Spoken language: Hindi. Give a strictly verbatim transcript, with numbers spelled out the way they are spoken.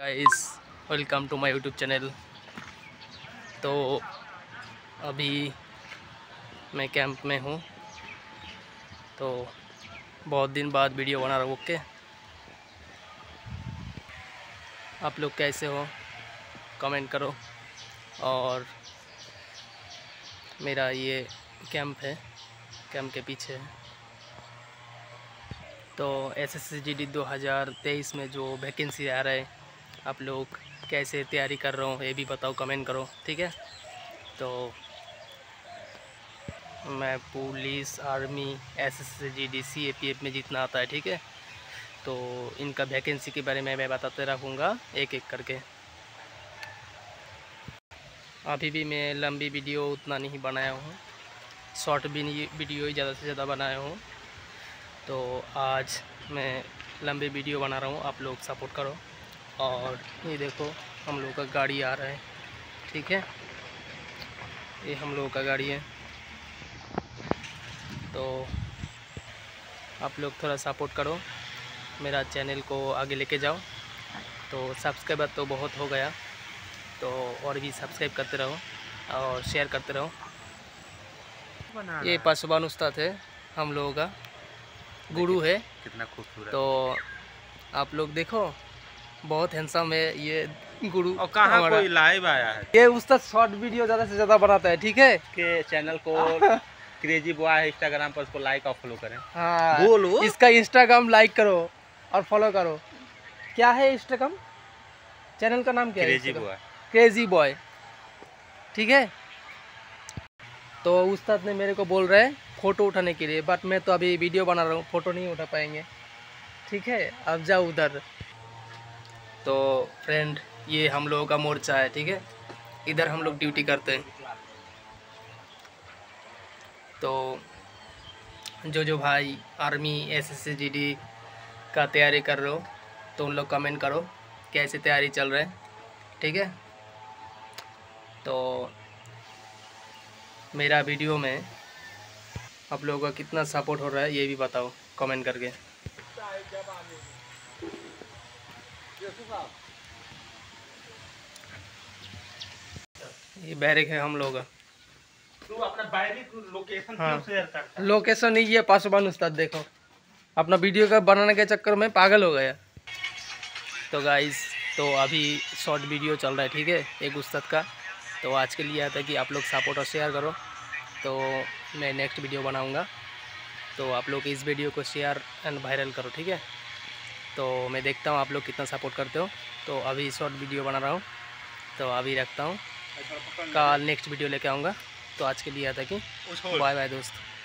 Guys, welcome to my YouTube channel. तो अभी मैं कैंप में हूँ, तो बहुत दिन बाद वीडियो बना रहा हूँ। ओके, आप लोग कैसे हो कमेंट करो। और मेरा ये कैंप है, कैंप के पीछे है। तो S S C G D दो हज़ार तेईस में जो वैकेंसी आ रहा है, आप लोग कैसे तैयारी कर रहे हो ये भी बताओ, कमेंट करो, ठीक है। तो मैं police, army, S S C G D, C A P F में जितना आता है, ठीक है, तो इनका वैकेंसी के बारे में मैं बताते रहूँगा एक एक करके। अभी भी मैं लंबी वीडियो उतना नहीं बनाया हूँ, शॉर्ट वीडियो ही ज़्यादा से ज़्यादा बनाया हूँ। तो आज मैं लंबी वीडियो बना रहा हूँ, आप लोग सपोर्ट करो। और ये देखो, हम लोग का गाड़ी आ रहा है, ठीक है, ये हम लोगों का गाड़ी है। तो आप लोग थोड़ा सपोर्ट करो, मेरा चैनल को आगे लेके जाओ। तो सब्सक्राइबर तो बहुत हो गया, तो और भी सब्सक्राइब करते रहो और शेयर करते रहो। ये पासवान उस्ताद है, हम लोगों का गुरु है, कितना खूबसूरत। तो आप लोग देखो, बहुत हैंडसम है ये गुरु। और कहाँ कोई लाइव आया है? ये उस्ताद शॉर्ट वीडियो ज़्यादा से ज़्यादा बनाता है, ठीक है। के चैनल को क्रेजी बॉय है इंस्टाग्राम पर, उसको लाइक और फॉलो करें। हाँ, बोलो, इसका इंस्टाग्राम लाइक करो और फॉलो करो। क्या है इंस्टाग्राम चैनल का नाम? क्या है? Crazy boy. क्रेजी बॉय, ठीक है। तो उस्ताद ने मेरे को बोल रहे हैं फ़ोटो उठाने के लिए, बट मैं तो अभी वीडियो बना रहा हूँ, फ़ोटो नहीं उठा पाएंगे, ठीक है। अब जाओ उधर। तो फ्रेंड, ये हम लोगों का मोर्चा है, ठीक है, इधर हम लोग ड्यूटी करते हैं। तो जो जो भाई army, S S C G D का तैयारी कर रहे हो, तो उन लोग कमेंट करो कैसे तैयारी चल रहा है, ठीक है। तो मेरा वीडियो में आप लोगों का कितना सपोर्ट हो रहा है ये भी बताओ कमेंट करके। ये बैरिक है हम लोग का। तू अपना बैरिक लोकेशन हाँ, क्यों शेयर करता है? लोकेशन नहीं, ये पासवान उस्ताद देखो, अपना वीडियो का बनाने के चक्कर में पागल हो गया। तो गाइस, तो अभी शॉर्ट वीडियो चल रहा है, ठीक है, एक उस्ताद का। तो आज के लिए आता है कि आप लोग सपोर्ट और शेयर करो, तो मैं नेक्स्ट वीडियो बनाऊंगा। तो आप लोग इस वीडियो को शेयर एंड वायरल करो, ठीक है। तो मैं देखता हूँ आप लोग कितना सपोर्ट करते हो। तो अभी शॉर्ट वीडियो बना रहा हूँ, तो अभी रखता हूँ, कल नेक्स्ट वीडियो लेके आऊँगा। तो आज के लिए आता है कि बाय बाय दोस्त।